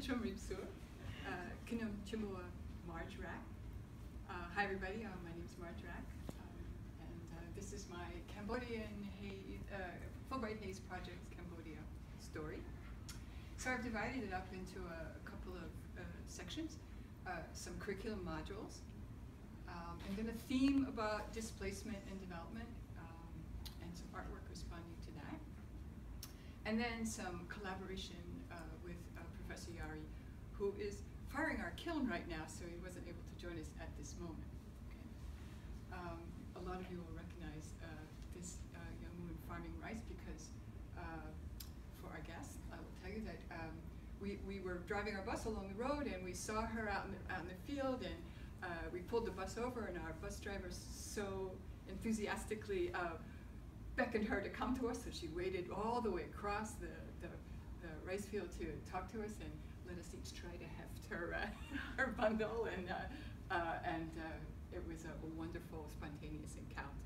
Marge Rack. Hi everybody, my name is Marge Rack, and this is my Cambodian Fulbright Haze Project Cambodia story. So I've divided it up into a couple of sections, some curriculum modules, and then a theme about displacement and development, and some artwork responding to that. And then some collaboration with Professor Yari, who is firing our kiln right now, so he wasn't able to join us at this moment. Okay. A lot of you will recognize this young woman farming rice because, for our guests, I will tell you that we were driving our bus along the road and we saw her out in the field, and we pulled the bus over, and our bus driver so enthusiastically beckoned her to come to us, so she waded all the way across the rice field to talk to us and let us each try to heft her bundle, and it was a wonderful, spontaneous encounter.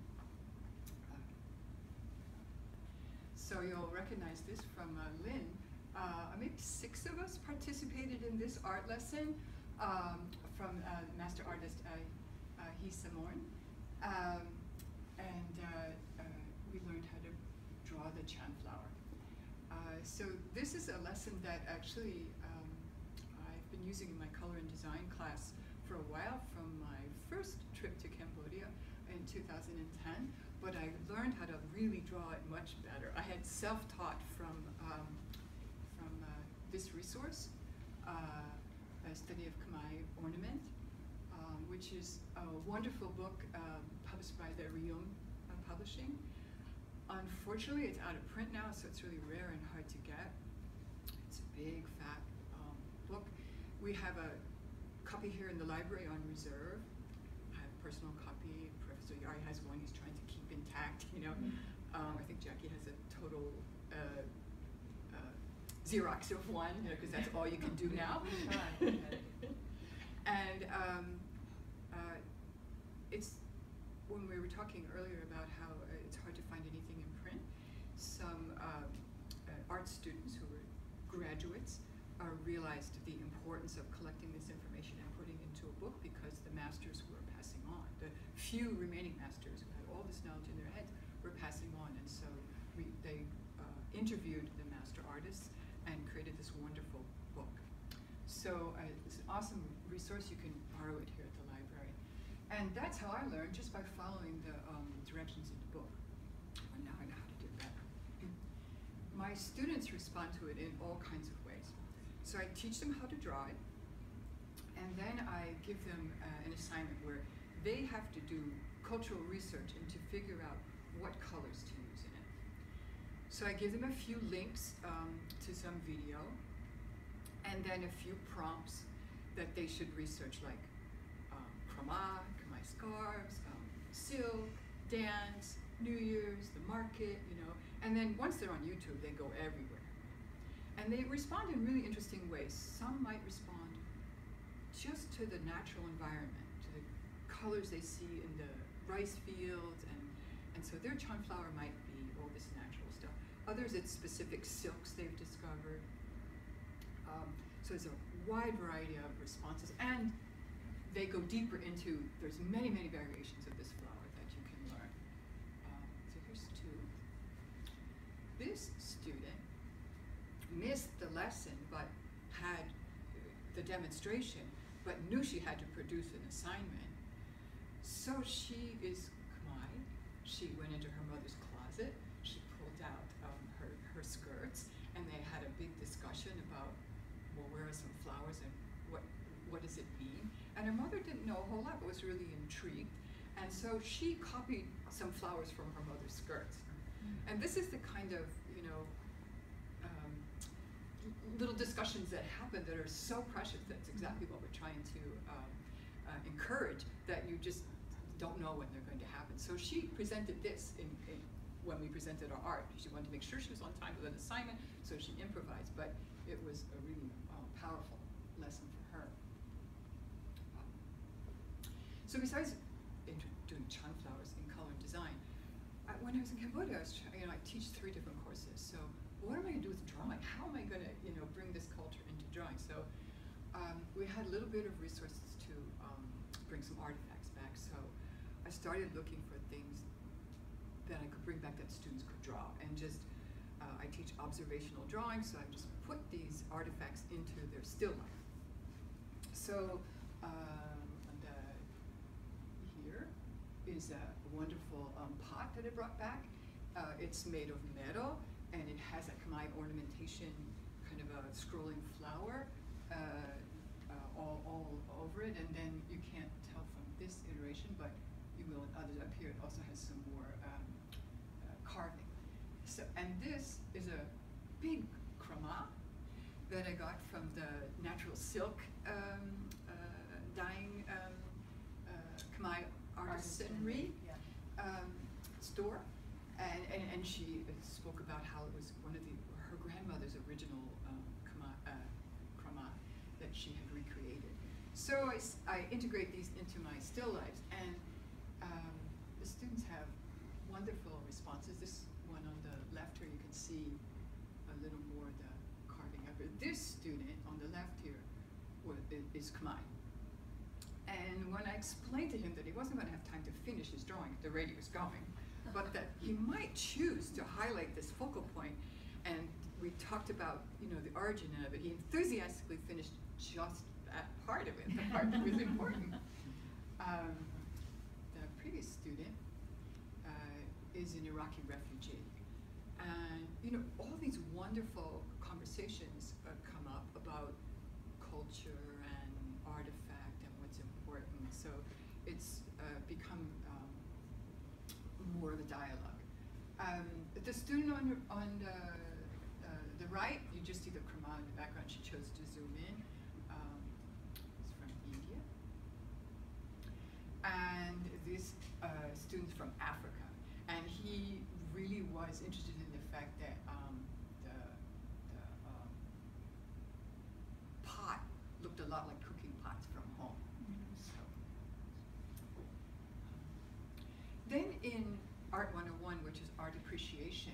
So you'll recognize this from Lynn. Maybe 6 of us participated in this art lesson from master artist He Samorn. We learned how to draw the Chan flower. So this is a lesson that actually I've been using in my color and design class for a while, from my first trip to Cambodia in 2010, but I learned how to really draw it much better. I had self-taught from this resource, a study of Khmer ornament, which is a wonderful book published by the Ryum Publishing. Unfortunately, it's out of print now, so it's really rare and hard to get. It's a big, fat book. We have a copy here in the library on reserve. I have a personal copy. Professor Yari has one he's trying to keep intact, you know. I think Jackie has a total Xerox of one, you know, because that's all you can do now. And it's, when we were talking earlier about how it's hard to find anything in print, some art students who were graduates realized the importance of collecting this information and putting it into a book, because the masters were passing on. The few remaining masters who had all this knowledge in their heads were passing on, and so they interviewed the master artists and created this wonderful book. So it's an awesome resource. You can borrow it here at the library. And that's how I learned, just by following the directions in the book. And now I know how to do that. My students respond to it in all kinds of ways. So I teach them how to draw it, and then I give them an assignment where they have to do cultural research and to figure out what colors to use in it. So I give them a few links to some video, and then a few prompts that they should research, like Khmer scarves, silk, dance, New Year's, the market, you know. And then once they're on YouTube, they go everywhere. And they respond in really interesting ways. Some might respond just to the natural environment, to the colors they see in the rice fields, and so their Chan flower might be all this natural stuff. Others, it's specific silks they've discovered. So there's a wide variety of responses, and they go deeper into, there's many, many variations of this flower that you can learn. So here's 2. This student missed the lesson, but had the demonstration, but knew she had to produce an assignment. So she is Khmer. She went into her mother's closet. She pulled out her skirts, and they had a big discussion about, well, where are some flowers and what does it mean? And her mother didn't know a whole lot, but was really intrigued. And so she copied some flowers from her mother's skirts. And this is the kind of, you know, little discussions that happen that are so precious. That's exactly what we're trying to encourage, that you just don't know when they're going to happen. So she presented this when we presented our art. She wanted to make sure she was on time with an assignment, so she improvised, but it was a really powerful lesson for her. So besides doing Chan flowers in color and design, when I was in Cambodia, I teach 3 different courses. So what am I going to do with drawing? How am I going to, bring this culture into drawing? So we had a little bit of resources to bring some artifacts back. So I started looking for things that I could bring back that students could draw. And just, I teach observational drawing, so I just put these artifacts into their still life. So here is a wonderful pot that I brought back. It's made of metal, and it has a Khmer ornamentation, kind of a scrolling flower all over it. And then you can't tell from this iteration, but you will in others. Up here it also has some more carving. So, and this is a big krama that I got from the natural silk dyeing Khmer artisanry store. And she spoke about how it was one of her grandmother's original krama that she had recreated. So I integrate these into my still lives, and the students have wonderful responses. This one on the left here, you can see a little more the carving of it. This student on the left here is Khmer. And when I explained to him that he wasn't going to have time to finish his drawing, the rate he was going, but that he might choose to highlight this focal point, and we talked about, the origin of it. He enthusiastically finished just that part of it, the part that was important. The previous student is an Iraqi refugee, and all these wonderful conversations come up about culture and artifact and what's important. So it's become more of a dialogue. The student on the right, you just see the krama in the background. She chose to zoom in. It's from India. And this student's from Africa. And he really was interested in the fact that the pot looked a lot like cooking pots from home. So, then in Art 101, which is art appreciation,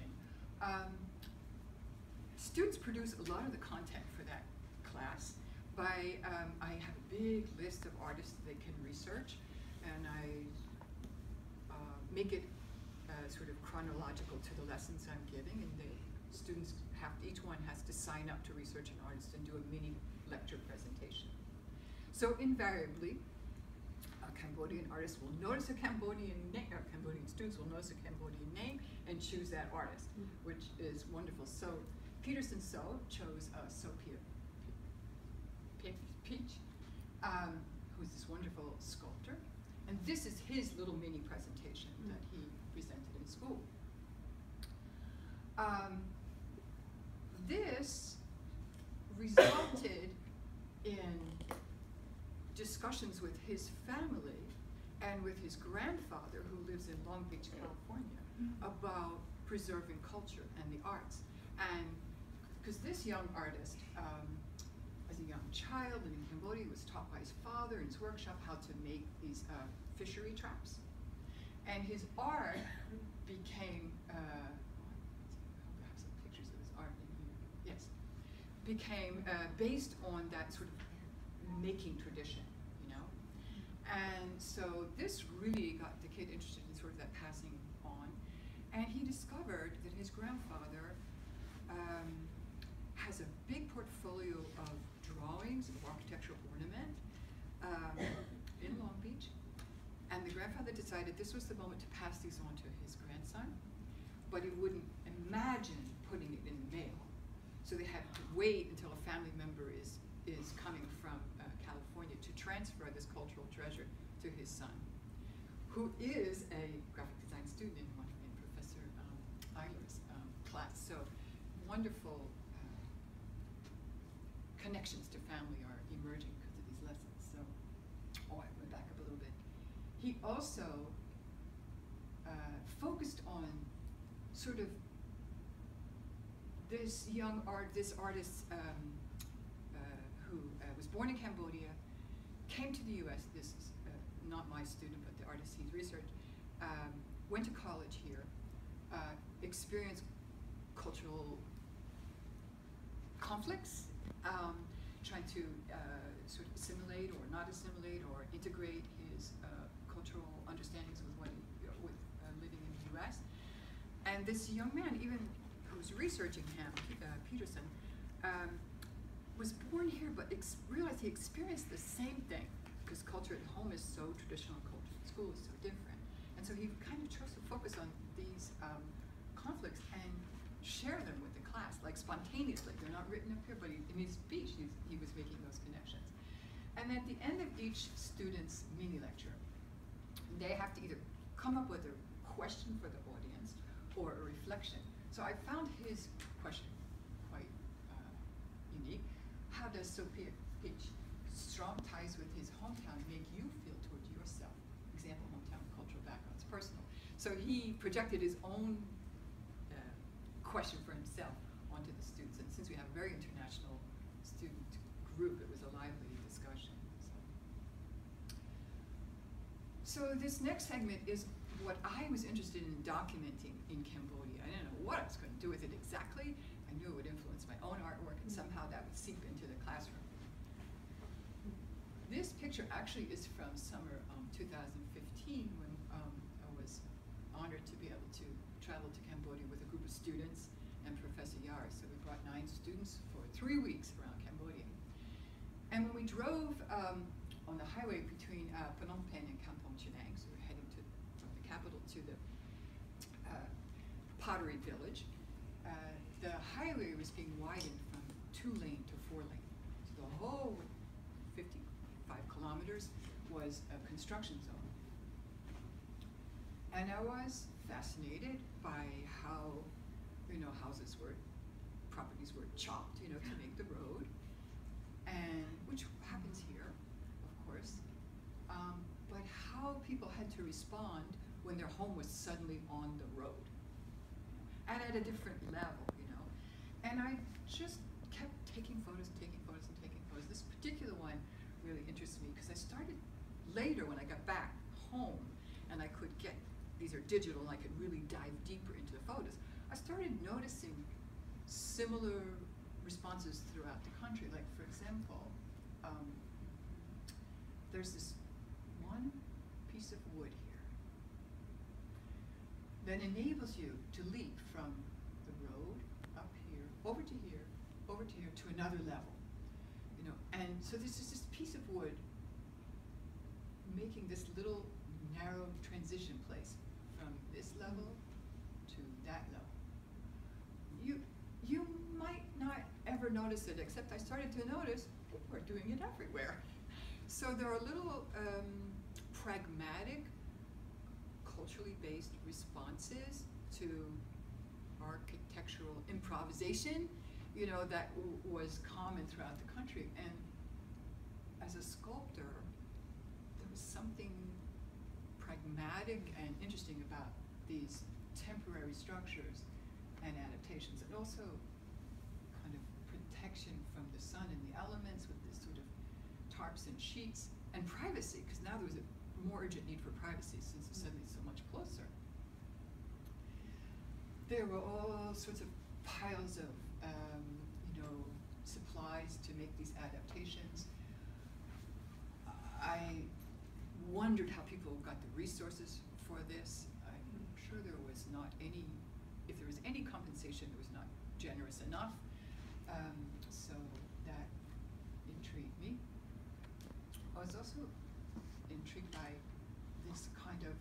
students produce a lot of the content for that class by, I have a big list of artists they can research, and I make it sort of chronological to the lessons I'm giving, and the students each one has to sign up to research an artist and do a mini lecture presentation. So invariably, Cambodian artists will notice a Cambodian name, or Cambodian students will notice a Cambodian name and choose that artist, which is wonderful. So Peterson So chose Sophia Peach, who's this wonderful sculptor. And this is his little mini presentation that he presented in school. This resulted in discussions with his family and with his grandfather, who lives in Long Beach, California, about preserving culture and the arts. And because this young artist, as a young child in Cambodia, was taught by his father in his workshop how to make these fishery traps. And his art became, I have some pictures of his art in here. Yes, became based on that sort of making tradition, And so this really got the kid interested in sort of that passing on. And he discovered that his grandfather has a big portfolio of drawings of architectural ornament in Long Beach. And the grandfather decided this was the moment to pass these on to his grandson, but he wouldn't imagine putting it in the mail. So they had to wait until a family member is coming from California to transfer this cultural treasure to his son, who is a graphic design student in Professor Eiler's class. So wonderful connections to family are emerging because of these lessons. So, I went back up a little bit. He also focused on sort of this artist who was born in Cambodia, came to the US, this is not my student, but the artist he's researched, went to college here, experienced cultural conflicts, trying to sort of assimilate or not assimilate or integrate his cultural understandings with what living in the U.S. And this young man, even who was researching him, Peterson, was born here, but realized he experienced the same thing because culture at home is so traditional, culture at school is so different. And so he kind of chose to focus on these conflicts and share them with the class, like spontaneously. They're not written up here, but in his speech, he was making those connections. And at the end of each student's mini lecture, they have to either come up with a question for the audience or a reflection. So I found his question quite unique. How does Sophia Peach, strong ties with his hometown, make you feel towards yourself? Example, hometown, cultural backgrounds, personal. So he projected his own question for himself onto the students. And since we have a very international student group, it was a lively discussion. So this next segment is what I was interested in documenting in Cambodia. I didn't know what I was going to do with it exactly. I knew it would influence my own artwork, and somehow that would seep into the classroom. This picture actually is from summer 2015, when I was honored to be able to travel to Cambodia with a group of students and Professor Yar. So we brought 9 students for 3 weeks around Cambodia. And when we drove on the highway between Phnom Penh and Kampong Chhnang, so we're heading from the capital to the pottery village, the highway was being widened from 2-lane to 4-lane. So the whole 55 kilometers was a construction zone. And I was fascinated by how, properties were chopped, to make the road, and which happens here, of course, but how people had to respond when their home was suddenly on the road, and at a different level, And I just kept taking photos, and taking photos. This particular one really interests me because I started later when I got back home, and I could get, these are digital, and I could really dive deeper into the photos. I started noticing similar responses throughout the country. Like, for example, there's this one piece of wood here that enables you to leap from the road up here, over to here, to another level. And so this is this piece of wood making this little narrow transition place from this level to that level. You might not ever notice it, except I started to notice people are doing it everywhere. So there are little pragmatic, culturally based responses to architectural improvisation, that was common throughout the country. And as a sculptor, there was something pragmatic and interesting about these temporary structures and adaptations, and also kind of protection from the sun and the elements with this sort of tarps and sheets, and privacy, because now there was a more urgent need for privacy since it's suddenly so much closer. There were all sorts of piles of supplies to make these adaptations. I wondered how people got the resources for this. I'm sure there was not any, if there was any compensation, it was not generous enough. So that intrigued me. I was also intrigued by this kind of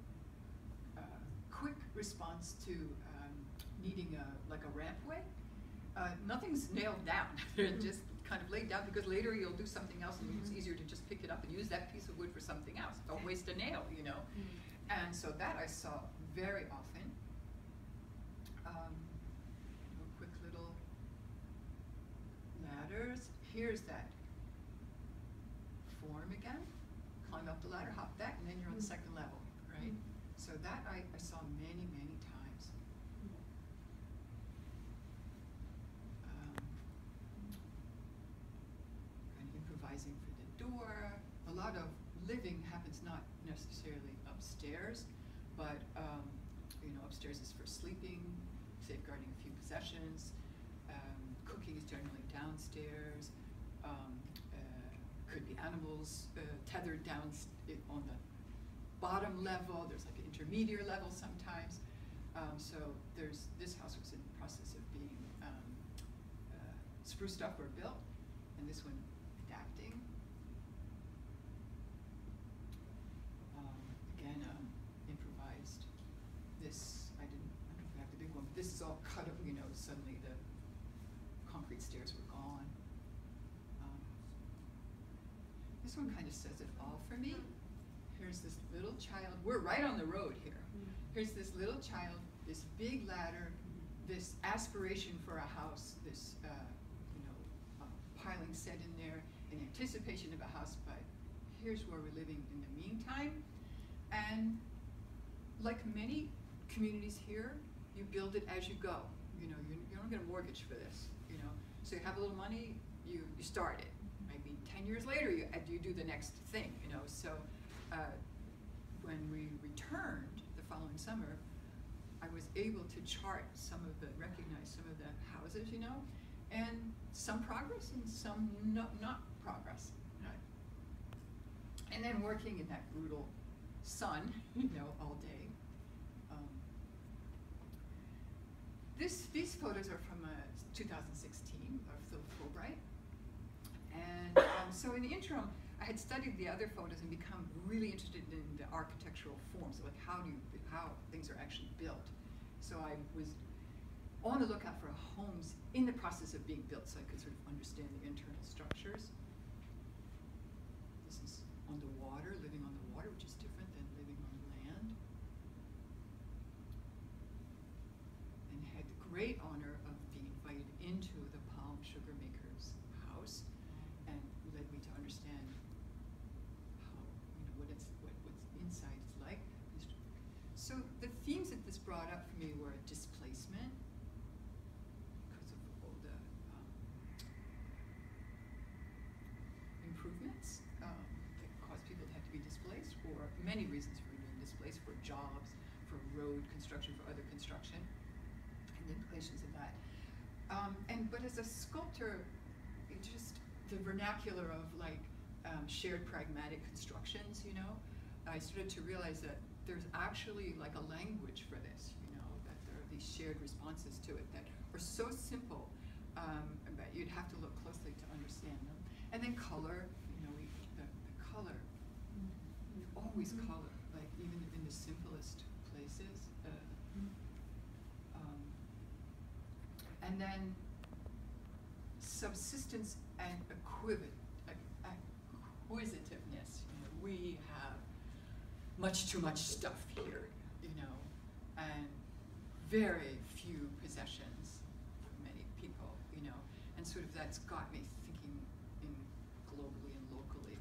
quick response to needing like a rampway. Nothing's nailed down. They're just kind of laid down because later you'll do something else and it's easier to just pick it up and use that piece of wood for something else. Don't waste a nail, And so that I saw very often. Quick little ladders. Here's that form again. Climb up the ladder, hop that, and then you're on the second level, right? So that I saw many, many times. Improvising for the door. A lot of living happens not necessarily upstairs, but upstairs is for sleeping, safeguarding a few possessions. Cooking is generally downstairs. Could be animals tethered down on the bottom level. There's like an intermediate level sometimes. So this house was in the process of being spruced up or built, and this one adapting. Again, improvised. This, I don't know if I have the big one, but this is all cut up, you know, suddenly the concrete stairs were gone. This one kind of says it all for me. Here's this little child. We're right on the road here. Here's this little child, this big ladder, this aspiration for a house, this piling set in there in anticipation of a house, but here's where we're living in the meantime. And like many communities here, you build it as you go. You know, you don't get a mortgage for this, you know. So you have a little money, you start it. Maybe 10 years later, you do the next thing, you know. So when we returned the following summer, I was able to recognize some of the houses, you know, and some progress and some not progress. Right? And then working in that brutal sun, you know, all day. These photos are from 2016 of Fulbright. And so in the interim, I had studied the other photos and become really interested in the architectural forms, like how things are actually built. So I was on the lookout for homes in the process of being built, so I could sort of understand the internal structures. This is on the water, living on the water, which is different than living on land. And had the great honor of being invited into the palm sugar maker's house, and led me to understand how, you know, what's inside is like. So the themes that this brought up for me were displacement, because of all the improvements that caused people to have to be displaced, for many reasons for being displaced, for jobs, for road construction, for other construction, and the implications of that. But as a sculptor, it just, the vernacular of like shared pragmatic constructions, you know, I started to realize that there's actually like a language for this, you know, that there are these shared responses to it that are so simple, but you'd have to look closely to understand them. And then color, you know, the color, always color, like even in the simplest places. And then subsistence and acquisitiveness. You know, we have much too much stuff here, you know, and very few possessions for many people, you know, and sort of that's got me thinking in globally and locally.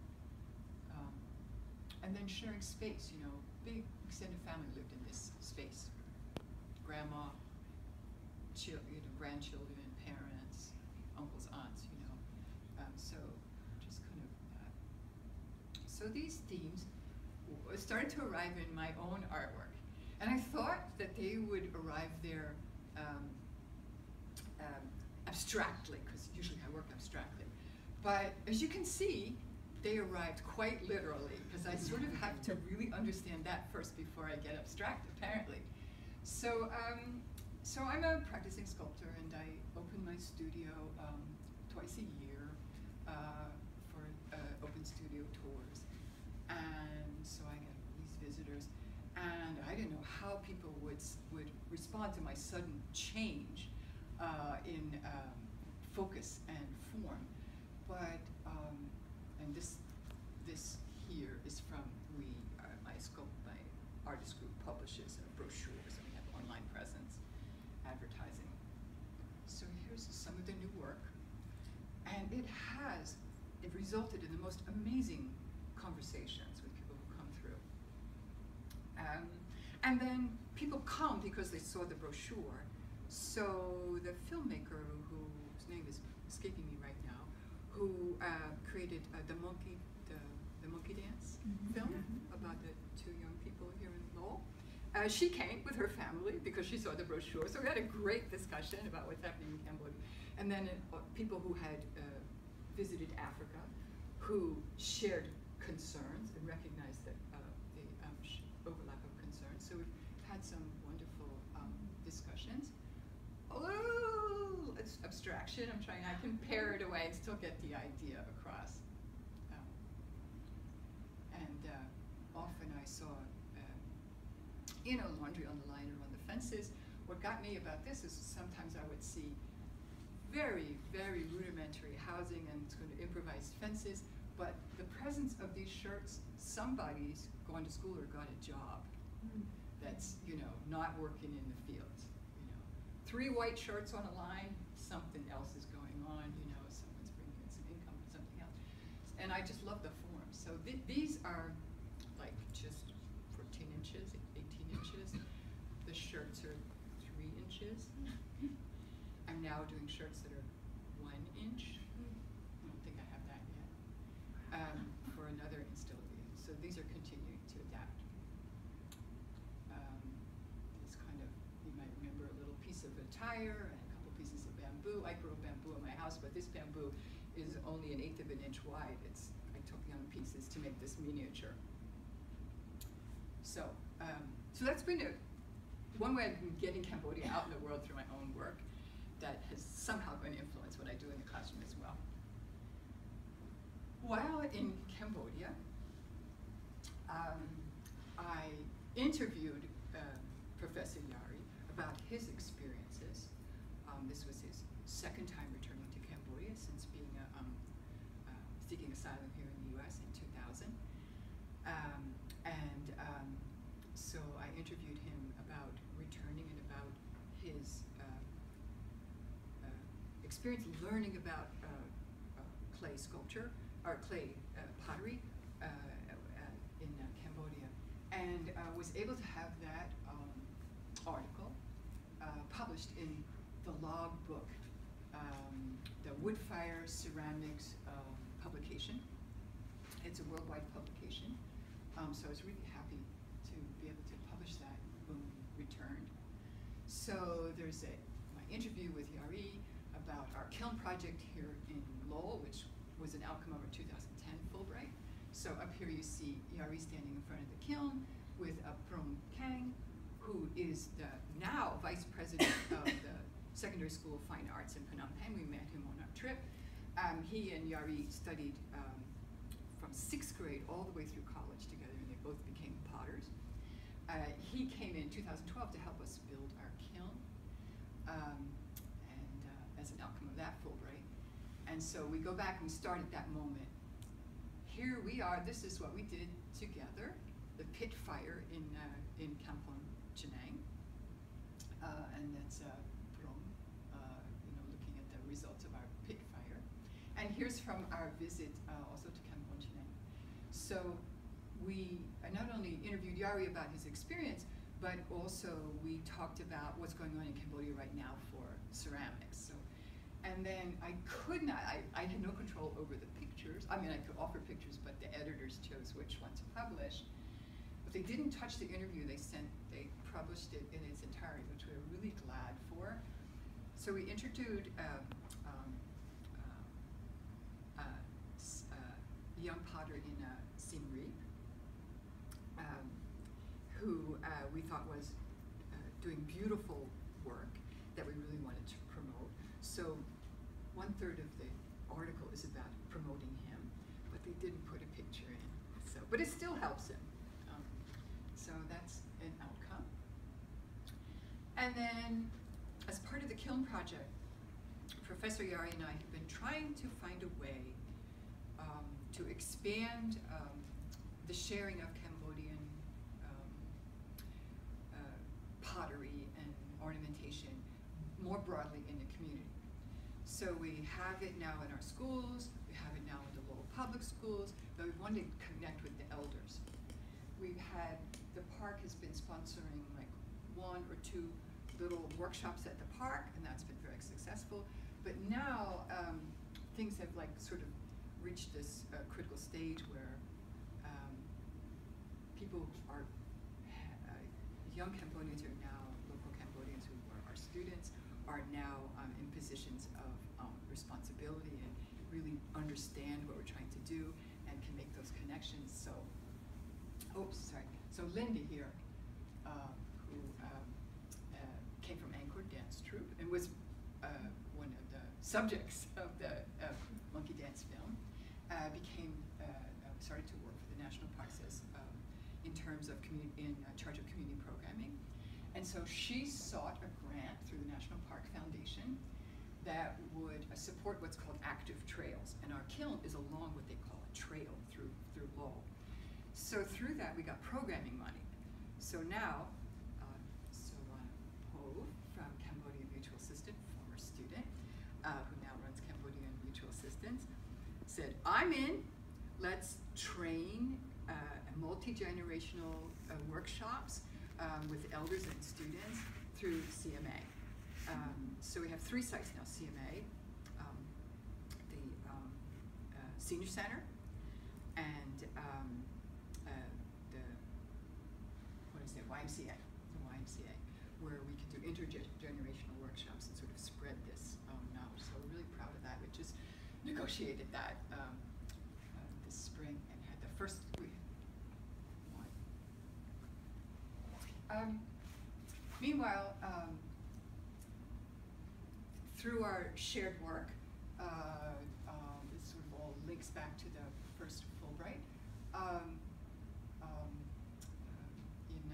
And then sharing space, you know, big extended family lived in this space. Grandma, you know, grandchildren, parents, uncles, aunts, you know. So just kind of that. So these themes started to arrive in my own artwork. And I thought that they would arrive there abstractly, because usually I work abstractly. But as you can see, they arrived quite literally, because I sort of have to really understand that first before I get abstract, apparently. So, so I'm a practicing sculptor, and I open my studio twice a year for open studio tours. And so I get these visitors, and I didn't know how people would respond to my sudden change in focus and form. But and this here is from my artist group publishes brochures, and we have online presence, advertising. So here's some of the new work, and it resulted in the most amazing conversations with people who come through. And then people come because they saw the brochure. So the filmmaker, whose name is escaping me right now, who created the monkey dance film about the two young people here in Lowell, she came with her family because she saw the brochure. So we had a great discussion about what's happening in Cambodia. And then people who had visited Africa, who shared concerns and recognized that the overlap of concerns. So we've had some wonderful discussions. Oh, it's abstraction. I can pare it away and still get the idea across. Often I saw, laundry on the line or on the fences. What got me about this is sometimes I would see very, very rudimentary housing and sort of improvised fences, but the presence of these shirts, somebody's gone to school or got a job that's, not working in the fields. 3 white shirts on a line, something else is going on, someone's bringing in some income or something else. And I just love the form. So these are like just 14 inches, 18 inches. The shirts are 3 inches. I'm now doing shirts that are 1 inch. I don't think I have that yet. For another installation. So these are continuing to adapt. This kind of, you might remember a little piece of a tire and a couple pieces of bamboo. I grow bamboo in my house, but this bamboo is only 1/8 of an inch wide. I took young pieces to make this miniature. So that's been one way I've been getting Cambodia out in the world through my own work that has somehow going to influence what I do in the classroom as well. While in Cambodia, I interviewed Professor Yari about his experiences. This was his second time returning to Cambodia since being seeking asylum here in the US in 2000. So I interviewed him about returning and about his experience learning about clay sculpture, or clay pottery in Cambodia, and was able to have that article published in the log book, the Woodfire Ceramics publication. It's a worldwide publication, so I was really happy to be able to publish that when we returned. So there's my interview with Yari about our kiln project here in Lowell, which was an outcome of our 2010 Fulbright. So up here you see Yari standing in front of the kiln with Prom Kang, who is the now vice president of the Secondary School of Fine Arts in Phnom Penh. We met him on our trip. He and Yari studied from 6th grade all the way through college together, and they both became potters. He came in 2012 to help us build our kiln, and as an outcome of that Fulbright. And so we go back and we start at that moment. Here we are, this is what we did together, the pit fire in Kampong Chhnang, and that's Prom, looking at the results of our pit fire. And here's from our visit also to Kampong Chhnang. So we not only interviewed Yari about his experience, but also we talked about what's going on in Cambodia right now for ceramics. So, and then I had no control over the pictures. I mean, I could offer pictures, but the editors chose which one to publish. But they didn't touch the interview. They published it in its entirety, which we were really glad for. So we interviewed a young potter in Siem Reap, who we thought was doing beautiful work that we really wanted to promote. So 1/3 of the article is about promoting him, but they didn't put a picture in. So, but it still helps him. So that's an outcome. And then, as part of the kiln project, Professor Yari and I have been trying to find a way to expand the sharing of Cambodian pottery and ornamentation more broadly in the community. So we have it now in our schools, we have it now in the local public schools, but we want to connect with the elders. We've had, the park has been sponsoring like 1 or 2 little workshops at the park, and that's been very successful. But now things have like sort of reached this critical stage where people are, young Cambodians are now, local Cambodians who are our students, are now in positions of responsibility, and really understand what we're trying to do and can make those connections. So, oops, sorry. So Linda here, who came from Anchor Dance Troupe and was one of the subjects of the Monkey Dance film, started to work for the National Parks in terms of in charge of community programming. And so she sought a grant through the National Park Foundation that would support what's called active trails. And our kiln is along what they call a trail through Lowell. So through that, we got programming money. So now, Solana Ho from Cambodian Mutual Assistant, former student, who now runs Cambodian Mutual Assistance, said, I'm in, let's train multi-generational workshops with elders and students through CMA. So we have 3 sites now, CMA, the Senior Center, and the YMCA, where we can do intergenerational workshops and sort of spread this knowledge. So we're really proud of that. We just negotiated that this spring and had the first one. Meanwhile, through our shared work, this sort of all links back to the first Fulbright. In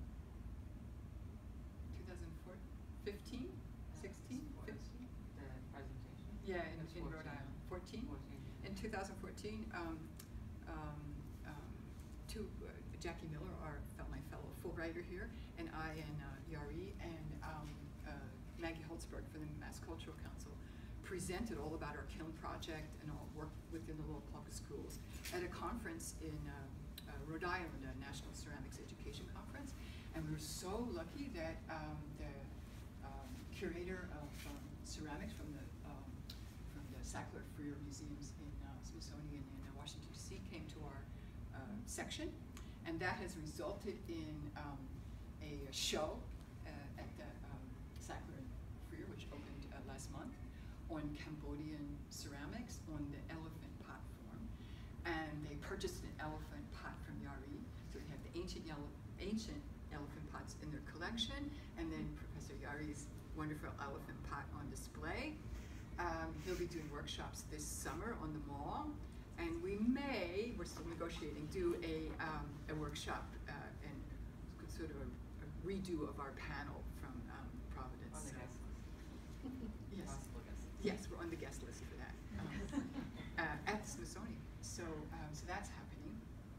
2015, 16, 15? The presentation? Yeah, in Rhode Island. 14? In 2014, Jackie Miller, my fellow Fulbrighter here, and I and Yari and Maggie Holtzberg from the Mass Cultural Council presented all about our kiln project and all work within the Lowell Public Schools at a conference in Rhode Island, a National Ceramics Education Conference. And we were so lucky that the curator of ceramics from the Sackler Freer Museums in Smithsonian in Washington, D.C. came to our section. And that has resulted in a show at the Sackler and Freer, which opened last month, on Cambodian ceramics on the elephant pot form. And they purchased an elephant pot from Yari. So they have the ancient elephant pots in their collection, and then Professor Yari's wonderful elephant pot on display. He'll be doing workshops this summer on the mall. And we may, we're still negotiating, do a workshop and sort of a redo of our panel from Providence. On the guest list. Yes. Possible guest list. Yes, we're on the guest list for that at the Smithsonian. So that's happening.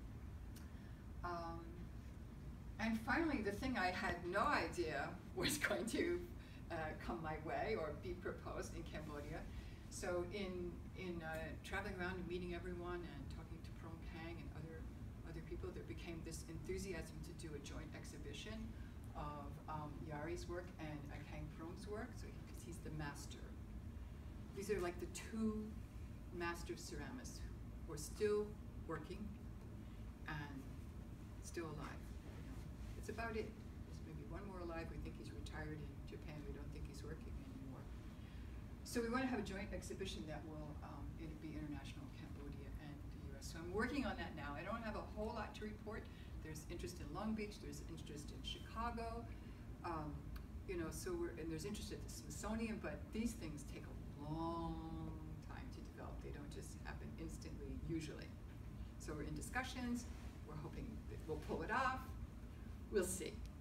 And finally, the thing I had no idea was going to come my way or be proposed in Cambodia. So in traveling around and meeting everyone and talking to Prong Kang and other people, there became this enthusiasm to do a joint exhibition of Yari's work and Kang Prong's work, so because he's the master. These are like the 2 master ceramists who are still working and still alive. It's about it. There's maybe one more alive. We think he's retired in Japan. We don't think he's working anymore. So we want to have a joint exhibition that will it'll be international, Cambodia and the U.S. So I'm working on that now. I don't have a whole lot to report. There's interest in Long Beach. There's interest in Chicago. So and there's interest at the Smithsonian. But these things take a long time to develop. They don't just happen instantly, usually. So we're in discussions. We're hoping that we'll pull it off. We'll see.